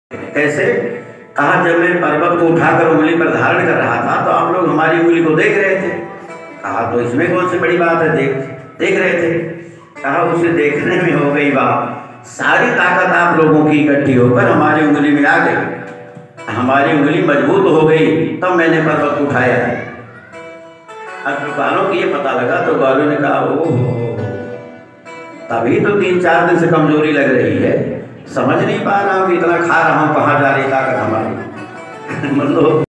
कैसे? कहा जब मैं पर्वत को उठाकर उंगली पर धारण कर रहा था तो आप लोग हमारी उंगली को देख रहे थे। कहा तो इसमें कौन सी बड़ी बात है, देख रहे थे। कहा उसे देखने में हो गई बात, सारी ताकत आप लोगों की इकट्ठी होकर हमारी उंगली में आ गई, हमारी उंगली मजबूत हो गई, तब मैंने पर्वत उठाया। अब जब बालों को ये पता लगा तो बालों ने कहा ओहो, तभी तो 3-4 दिन से कमजोरी लग रही है, समझ नहीं पा रहा हूँ कि इतना खा रहा हूँ, कहाँ जा रही ताकत हमारी। मतलब